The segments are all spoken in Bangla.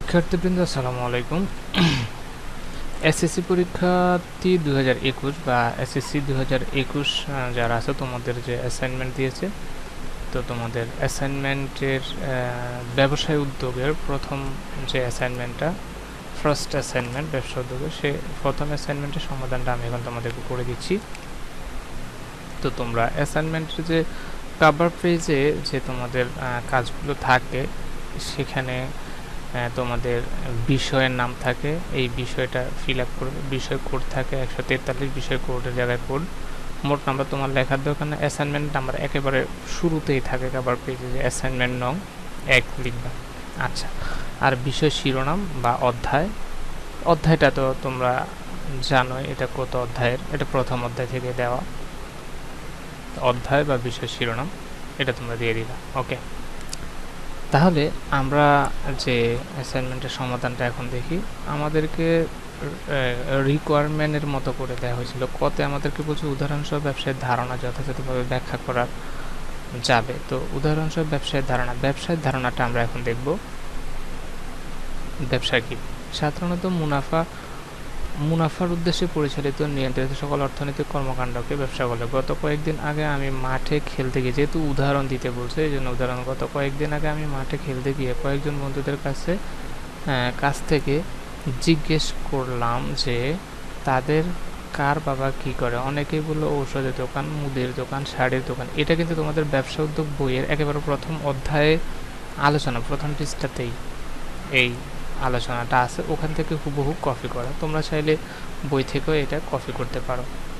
শিক্ষার্থীবৃন্দ আসসালামু আলাইকুম। এসএসসি পরীক্ষার্থী 2021 বা এসএসসি 2021 যারা আছে তোমাদের যে অ্যাসাইনমেন্ট দিয়েছে, তো তোমাদের অ্যাসাইনমেন্টের ব্যবসায় উদ্যোগের প্রথম যে অ্যাসাইনমেন্টটা, ফার্স্ট অ্যাসাইনমেন্ট ব্যবসা উদ্যোগের, সে প্রথম অ্যাসাইনমেন্টের সমাধানটা আমি এখন তোমাদেরকে করে দিচ্ছি। তো তোমরা অ্যাসাইনমেন্টের যে কভার পেজে যে তোমাদের কাজগুলো থাকে, সেখানে তোমাদের বিষয়ের নাম থাকে, এই বিষয়টা ফিল আপ করবে। বিষয় কোড থাকে 143, বিষয় কোডের জায়গায় কোড। মোট নাম্বার তোমার লেখার দরকার না, অ্যাসাইনমেন্ট নাম্বার একেবারে শুরুতেই থাকে কভার পেজে, যে অ্যাসাইনমেন্ট নং 1 লিখবা। আচ্ছা, আর বিষয় শিরোনাম বা অধ্যায়টা তো তোমরা জানোই এটা কত অধ্যায়ের, এটা প্রথম অধ্যায় থেকে দেওয়া। অধ্যায় বা বিষয় শিরোনাম এটা তোমরা দিয়ে দিলা। ওকে, তাহলে আমরা যে অ্যাসাইনমেন্টের সমাধানটা এখন দেখি। আমাদেরকে রিকোয়ারমেন্টের মতো করে দেওয়া হয়েছিল। কতে আমাদেরকে বলছে উদাহরণসহ ব্যবসায়ের ধারণা যথাযথভাবে ব্যাখ্যা করা যাবে। তো উদাহরণসহ ব্যবসায়ের ধারণাটা আমরা এখন দেখব। ব্যবসা কি? সাধারণত মুনাফার উদ্দেশ্যে পরিচালিত নিয়ন্ত্রিত সকল অর্থনৈতিক কর্মকাণ্ডকে ব্যবসা বলে। গত কয়েকদিন আগে আমি মাঠে খেলতে গিয়ে, যেহেতু উদাহরণ দিতে বলছে এই জন্য উদাহরণ, গত কয়েকদিন আগে আমি মাঠে খেলতে গিয়ে কয়েকজন বন্ধুদের কাছ থেকে জিজ্ঞেস করলাম যে তাদের কার বাবা কি করে। অনেকেই বললো ঔষধের দোকান, মুদির দোকান, শাড়ির দোকান। এটা কিন্তু তোমাদের ব্যবসা উদ্যোগ বইয়ের একেবারে প্রথম অধ্যায়ে আলোচনা, প্রথম পৃষ্ঠাতেই এই আলোচনাটা আছে, ওখান থেকে হুবহু কপি করা। তোমরা চাইলে বই থেকেও এটা কপি করতে পারো,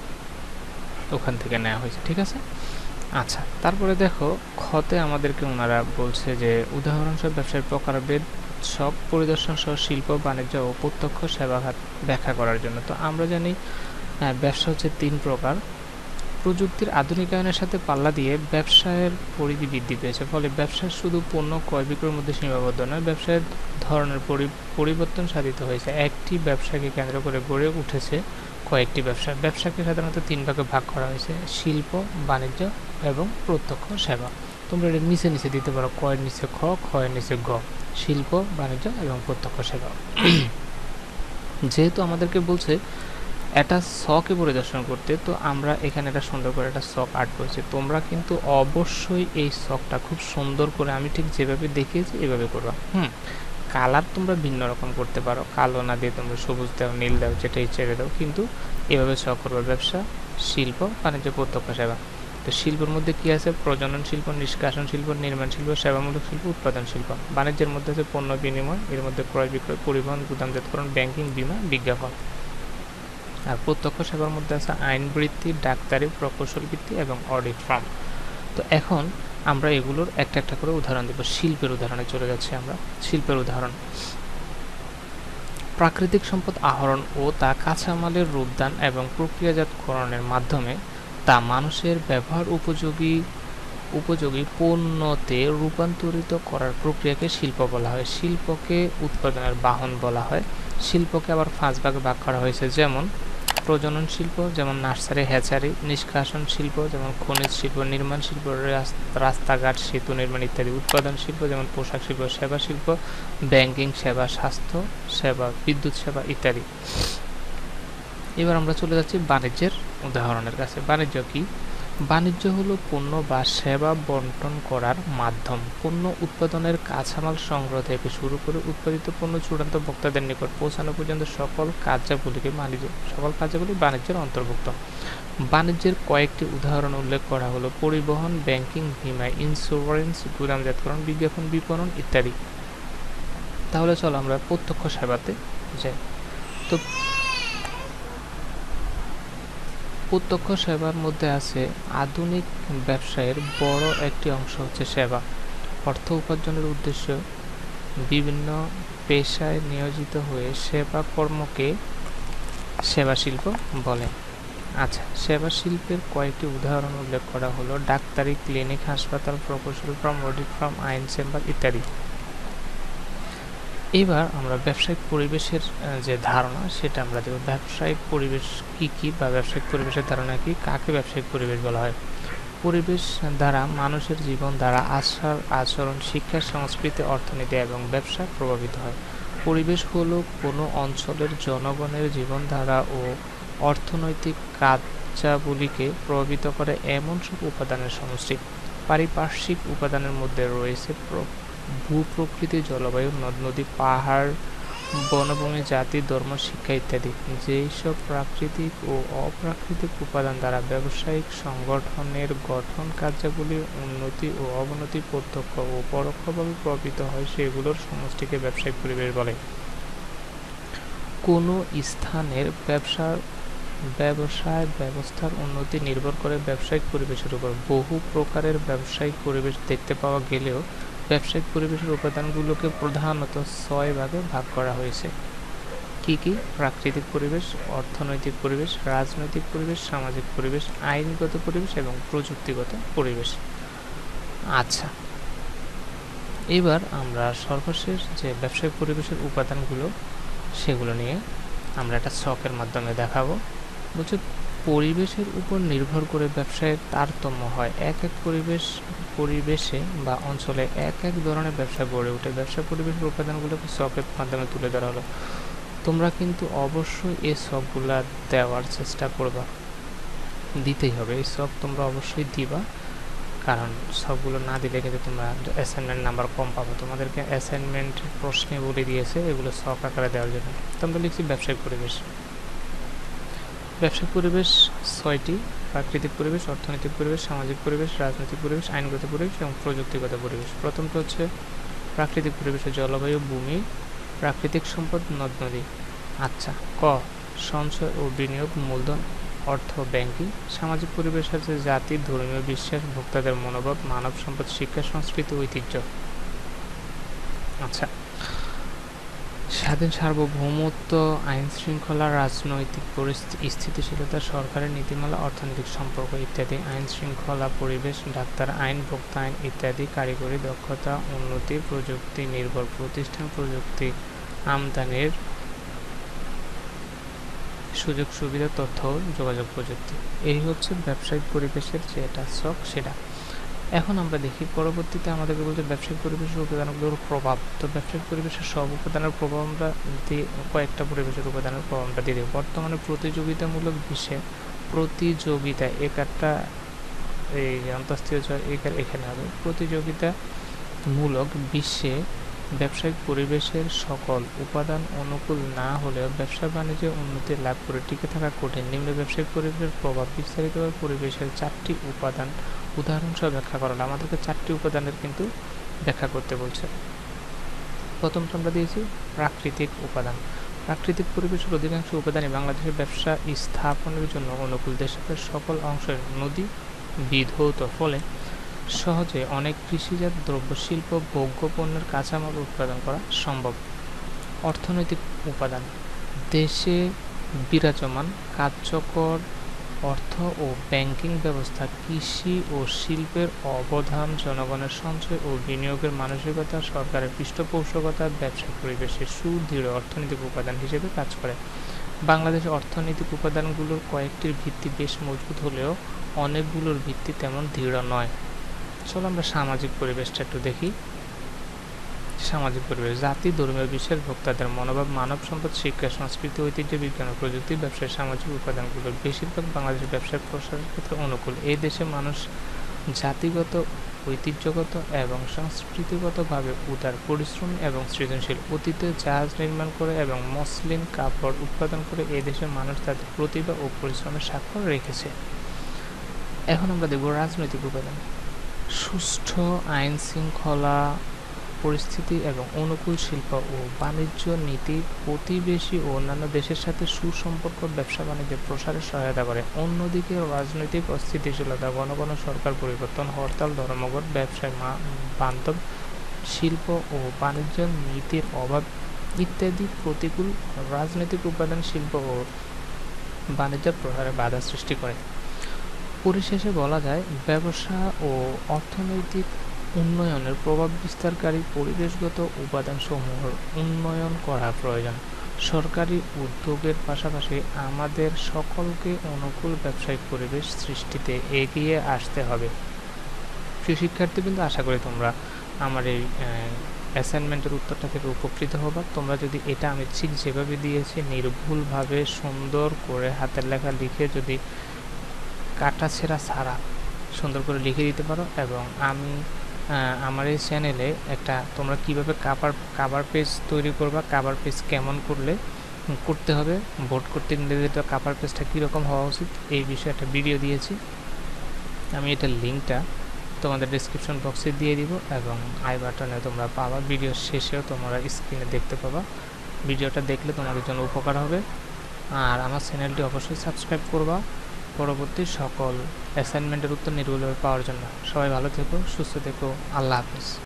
ওখান থেকে নেওয়া হয়েছে, ঠিক আছে। আচ্ছা, তারপরে দেখো খতে আমাদেরকে ওনারা বলছে যে উদাহরণসহ ব্যবসায়ের প্রকারভেদ, সব পরিদর্শন সহ শিল্প, বাণিজ্য ও প্রত্যক্ষ সেবা খাত ব্যাখ্যা করার জন্য। তো আমরা জানি ব্যবসা হচ্ছে 3 প্রকার। প্রযুক্তির আধুনিকায়নের সাথে পাল্লা দিয়ে ব্যবসায়ের পরিধি বৃদ্ধি পেয়েছে, ফলে ব্যবসার শুধু পণ্য ক্রয় বিক্রয়ের মধ্যে সীমাবদ্ধ নয়, ব্যবসায়ের ধরনের পরিবর্তন সাধিত হয়েছে। একটি ব্যবসাকে কেন্দ্র করে গড়ে উঠেছে কয়েকটি ব্যবসা। ব্যবসাকে সাধারণত 3 ভাগে ভাগ করা হয়েছে: শিল্প, বাণিজ্য এবং প্রত্যক্ষ সেবা। তোমরা এটা নিচে নিচে দিতে পারো, কয়ের নিচে খ, খয়ের নিচে গ, শিল্প, বাণিজ্য এবং প্রত্যক্ষ সেবা। যেহেতু আমাদেরকে বলছে একটা শখে পরিদর্শন করতে, তো আমরা এখানে একটা সুন্দর করে একটা শখ আর্ট করেছি। তোমরা কিন্তু অবশ্যই এই শখটা খুব সুন্দর করে আমি ঠিক যেভাবে দেখিয়েছি এভাবে করবা। কালার তোমরা ভিন্ন রকম করতে পারো, কালো না দিয়ে তোমরা সবুজ দাও, নীল দাও, যেটাই ছেড়ে দাও, কিন্তু এভাবে শখ করবা। ব্যবসা, শিল্প, বাণিজ্য, প্রত্যক্ষ সেবা। তো শিল্পের মধ্যে কি আছে? প্রজনন শিল্প, নিষ্কাশন শিল্প, নির্মাণ শিল্প, সেবামূলক শিল্প, উৎপাদন শিল্প। বাণিজ্যের মধ্যে আছে পণ্য বিনিময়, এর মধ্যে ক্রয় বিক্রয়, পরিবহন, গুদামজাতকরণ, ব্যাংকিং, বীমা, বিজ্ঞাপন। আর প্রত্যক্ষ সেবার মধ্যে আছে আইন বৃত্তি, ডাক্তারি, প্রকৌশল বৃত্তি এবং অডিট ফার্ম। তো এখন আমরা এগুলোর একটা একটা করে উদাহরণ দেব। শিল্পের উদাহরণে চলে যাচ্ছি আমরা। শিল্পের উদাহরণ: প্রাকৃতিক সম্পদ আহরণ ও তা কাঁচামালের রূপদান এবং প্রক্রিয়াজাতকরণের মাধ্যমে তা মানুষের ব্যবহার উপযোগী পণ্যতে রূপান্তরিত করার প্রক্রিয়াকে শিল্প বলা হয়। শিল্পকে উৎপাদনের বাহন বলা হয়। শিল্পকে আবার 5 ভাগে ভাগ করা হয়েছে, যেমন প্রজনন শিল্প, যেমন নার্সারি, হ্যাচারি; নিষ্কাশন শিল্প, যেমন খনিজ শিল্প; নির্মাণ শিল্প, রাস্তাঘাট, সেতু নির্মাণ ইত্যাদি; উৎপাদন শিল্প, যেমন পোশাক শিল্প; সেবা শিল্প, ব্যাংকিং সেবা, স্বাস্থ্য সেবা, বিদ্যুৎ সেবা ইত্যাদি। এবার আমরা চলে যাচ্ছি বাণিজ্যের উদাহরণের কাছে। বাণিজ্য কি? বাণিজ্য হলো পণ্য বা সেবা বন্টন করার মাধ্যম। পণ্য উৎপাদনের, কাঁচামাল সংগ্রহ থেকে শুরু করে উৎপাদিত পণ্য চূড়ান্ত ভোক্তাদের নিকট পৌঁছানো পর্যন্ত সকল কার্যাবলী বাণিজ্যের অন্তর্ভুক্ত। বাণিজ্যের কয়েকটি উদাহরণ উল্লেখ করা হলো: পরিবহন, ব্যাংকিং, বীমা, ইন্স্যুরেন্স, গুদামজাতকরণ, বিজ্ঞাপন, বিপণন ইত্যাদি। তাহলে চলো আমরা প্রত্যক্ষ সেবাতে যাই। তো প্রত্যক্ষ সেবার মধ্যে আছে আধুনিক ব্যবসায়ের বড় একটি অংশ হচ্ছে সেবা। অর্থ উপার্জনের উদ্দেশ্যে বিভিন্ন পেশায় নিয়োজিত হয়ে সেবা কর্মকে সেবা শিল্প বলে। আচ্ছা, সেবা শিল্পের কয়েকটি উদাহরণ উল্লেখ করা হলো: ডাক্তারি, ক্লিনিক, হাসপাতাল, প্রকৌশল ফার্ম, অডিট ফার্ম, আইন চেম্বার ইত্যাদি। এবার আমরা ব্যবসায়িক পরিবেশের যে ধারণা সেটা আমরা দেব। ব্যবসায়িক পরিবেশ কি বা ব্যবসায়িক পরিবেশের ধারণা কি, কাকে ব্যবসায়িক পরিবেশ বলা হয়? পরিবেশ দ্বারা মানুষের জীবন দ্বারা আচার আচরণ, শিক্ষা, সংস্কৃতি, অর্থনীতি এবং ব্যবসা প্রভাবিত হয়। পরিবেশ হলো কোনো অঞ্চলের জনগণের জীবনধারা ও অর্থনৈতিক কার্যাবলীকে প্রভাবিত করে এমন সব উপাদানের সমষ্টি। পারিপার্শ্বিক উপাদানের মধ্যে রয়েছে ভূপ্রকৃতি, জলবায়ু, নদ-নদী, পাহাড়, বনভূমি, জাতি, ধর্ম, শিক্ষা ইত্যাদি। যেসব প্রাকৃতিক ও অপ্রাকৃতিক উপাদান দ্বারা ব্যবসায়িক সংগঠনের গঠন কার্যাবলীর উন্নতি ও অবনতি প্রত্যক্ষ ও পরোক্ষভাবে প্রভাবিত হয়, সেগুলোর সমষ্টিকে ব্যবসায়িক পরিবেশ বলে। কোনো স্থানের ব্যবসায় ব্যবস্থার উন্নতি নির্ভর করে ব্যবসায়িক পরিবেশের উপর। বহু প্রকারের ব্যবসায়িক পরিবেশ দেখতে পাওয়া গেলেও ব্যবসায়িক পরিবেশের উপাদানগুলোকে প্রধানত 6 ভাগে ভাগ করা হয়েছে। কি কি? প্রাকৃতিক পরিবেশ, অর্থনৈতিক পরিবেশ, রাজনৈতিক পরিবেশ, সামাজিক পরিবেশ, আইনগত পরিবেশ এবং প্রযুক্তিগত পরিবেশ। আচ্ছা, এবার আমরা সর্বশেষ যে ব্যবসায়িক পরিবেশের উপাদানগুলো সেগুলো নিয়ে আমরা একটা ছকের মাধ্যমে দেখাবো। বলছে পরিবেশের উপর নির্ভর করে ব্যবসায়ের তারতম্য হয়। এক এক পরিবেশে বা অঞ্চলে এক এক ধরনের ব্যবসা গড়ে ওঠে। ব্যবসা পরিবেশের উপাদানগুলোকে ছকের মাধ্যমে তুলে ধরা হলো। তোমরা কিন্তু অবশ্যই এই ছকগুলা দেওয়ার চেষ্টা করবা, দিতেই হবে। এই ছক তোমরা অবশ্যই দিবা, কারণ ছকগুলো না দিলে কিন্তু তোমরা অ্যাসাইনমেন্ট নাম্বার কম পাবো। তোমাদেরকে অ্যাসাইনমেন্ট প্রশ্নে বলে দিয়েছে এগুলো ছক আকারে দেওয়ার জন্য। তোমরা লিখছি ব্যবসায়িক পরিবেশ। ব্যবসায়িক পরিবেশ 6টি: প্রাকৃতিক পরিবেশ, অর্থনৈতিক পরিবেশ, সামাজিক পরিবেশ, রাজনৈতিক পরিবেশ, আইনগত পরিবেশ এবং প্রযুক্তিগত পরিবেশ। প্রথমটা হচ্ছে প্রাকৃতিক পরিবেশে জলবায়ু, ভূমি, প্রাকৃতিক সম্পদ, নদ-নদী। আচ্ছা, ক সঞ্চয় ও বিনিয়োগ, মূলধন, অর্থ, ব্যাংকিং। সামাজিক পরিবেশ আছে জাতি, ধর্মীয় বিশ্বাস, ভোক্তাদের মনোভাব, মানব সম্পদ, শিক্ষা, সংস্কৃতি, ঐতিহ্য। আচ্ছা, স্বাধীন সার্বভৌমত্ব, আইন শৃঙ্খলা, রাজনৈতিক স্থিতিশীলতা, সরকারের নীতিমালা, অর্থনৈতিক সম্পর্ক ইত্যাদি। আইন শৃঙ্খলা, পরিবেশ, ডাক্তার আইন, ভোক্তা আইন ইত্যাদি। কারিগরি দক্ষতা, উন্নতি, প্রযুক্তি নির্ভর প্রতিষ্ঠান, প্রযুক্তি, আমদানির সুযোগ সুবিধা, তথ্য যোগাযোগ প্রযুক্তি। এই হচ্ছে ব্যবসায়িক পরিবেশের যে এটা ছক সেটা। এখন আমরা দেখি পরবর্তীতে আমাদেরকে বলছে ব্যবসায়িক পরিবেশের উপাদানগুলোর প্রভাব। তো ব্যবসায়িক পরিবেশের সব উপাদানের প্রভাব আমরা কয়েকটা পরিবেশের উপাদানের প্রভাব আমরা দিয়ে দেব। বর্তমানে প্রতিযোগিতামূলক বিশ্বে প্রতিযোগিতা একটা এই অন্তঃস্থীয় এখানে হবে। প্রতিযোগিতামূলক বিশ্বে ব্যবসায়িক পরিবেশের সকল উপাদান অনুকূল না হলেও ব্যবসা বাণিজ্যে উন্নতি লাভ করে টিকে থাকা কঠিন। নিম্ন ব্যবসায়িক পরিবেশের প্রভাব বিস্তারিতভাবে পরিবেশের 4টি উপাদান উদাহরণসহ ব্যাখ্যা করা হলো। আমাদেরকে 4টি উপাদানের কিন্তু ব্যাখ্যা করতে বলছে। প্রথমটা আমরা দিয়েছি প্রাকৃতিক উপাদান। প্রাকৃতিক পরিবেশের অধিকাংশ উপাদানই বাংলাদেশের ব্যবসা স্থাপনের জন্য অনুকূল। দেশের সকল অংশের নদী বিধৌত, ফলে সহজে অনেক কৃষিজাত দ্রব্য, শিল্প, ভোগ্য পণ্যের কাঁচামাল উৎপাদন করা সম্ভব। অর্থনৈতিক উপাদান। দেশে বিরাজমান কার্যকর অর্থ ও ব্যাংকিং ব্যবস্থা, কৃষি ও শিল্পের অবদান, জনগণের সঞ্চয় ও বিনিয়োগের মানসিকতা, সরকারের পৃষ্ঠপোষকতা ব্যবসায়িক পরিবেশের সুদৃঢ় অর্থনৈতিক উপাদান হিসেবে কাজ করে। বাংলাদেশের অর্থনৈতিক উপাদানগুলোর কয়েকটির ভিত্তি বেশ মজবুত হলেও অনেকগুলোর ভিত্তি তেমন দৃঢ় নয়। চলো আমরা সামাজিক পরিবেশটা একটু দেখি। সামাজিক পরিবেশ। জাতি, ধর্মীয় বিশ্বাস, ভোক্তাদের মনোভাব, মানব সম্পদ, শিক্ষা, সংস্কৃতি, ঐতিহ্য, বিজ্ঞান ও প্রযুক্তি। ব্যবসায় সামাজিক উপাদানগুলোর বেশিরভাগ বাংলাদেশের ব্যবসার প্রসারের ক্ষেত্রে অনুকূল। এই দেশে মানুষ জাতিগত, ঐতিহ্যগত এবং সংস্কৃতিগতভাবে উদার, পরিশ্রমী এবং সৃজনশীল। অতীতে জাহাজ নির্মাণ করে এবং মসলিন কাপড় উৎপাদন করে এই দেশের মানুষ তাদের প্রতিভা ও পরিশ্রমের স্বাক্ষর রেখেছে। এখন আমরা দেখব রাজনৈতিক উপাদান। সুষ্ঠু আইন শৃঙ্খলা পরিস্থিতি এবং অনুকূল শিল্প ও বাণিজ্য নীতি প্রতিবেশী ও অন্যান্য দেশের সাথে সুসম্পর্ক ব্যবসা বাণিজ্যের প্রসারে সহায়তা করে। অন্যদিকে রাজনৈতিক অস্থিতিশীলতা, ঘন ঘন সরকার পরিবর্তন, হরতাল, ধর্মঘট, ব্যবসায় বান্ধব শিল্প ও বাণিজ্য নীতির অভাব ইত্যাদি প্রতিকূল রাজনৈতিক উপাদান শিল্প ও বাণিজ্য প্রসারে বাধা সৃষ্টি করে। পরিশেষে বলা যায় ব্যবসা ও অর্থনৈতিক উন্নয়নের প্রভাব বিস্তারকারী পরিবেশগত উপাদানসমূহের উন্নয়ন করা প্রয়োজন। সরকারি উদ্যোগের পাশাপাশি আমাদের সকলকে অনুকূল ব্যবসায়িক পরিবেশ সৃষ্টিতে এগিয়ে আসতে হবে। প্রিয় শিক্ষার্থী, কিন্তু আশা করি তোমরা আমার এই অ্যাসাইনমেন্টের উত্তরটা থেকে উপকৃত হবা। তোমরা যদি এটা আমি ঠিক যেভাবে দিয়েছি নির্ভুলভাবে সুন্দর করে হাতের লেখা লিখে যদি কাটা ছেঁড়া ছাড়া সুন্দর করে লিখে দিতে পারো, এবং আমি আমার এই চ্যানেলে একটা তোমরা কীভাবে কাভার পেজ তৈরি করবা, কাভার পেজ কেমন করতে হবে, বোর্ড করতে গেলে কাভার পেজটা কীরকম হওয়া উচিত এই বিষয়ে একটা ভিডিও দিয়েছি। আমি এটার লিঙ্কটা তোমাদের ডেসক্রিপশন বক্সে দিয়ে দিব এবং আই বাটনে তোমরা পাবা। ভিডিও শেষেও তোমরা স্ক্রিনে দেখতে পাবা। ভিডিওটা দেখলে তোমাদের জন্য উপকার হবে। আর আমার চ্যানেলটি অবশ্যই সাবস্ক্রাইব করবা পরবর্তী সকল অ্যাসাইনমেন্টের উত্তর নির্ভুলভাবে পাওয়ার জন্য। সবাই ভালো থেকো, সুস্থ থেকো, আল্লাহ হাফেজ।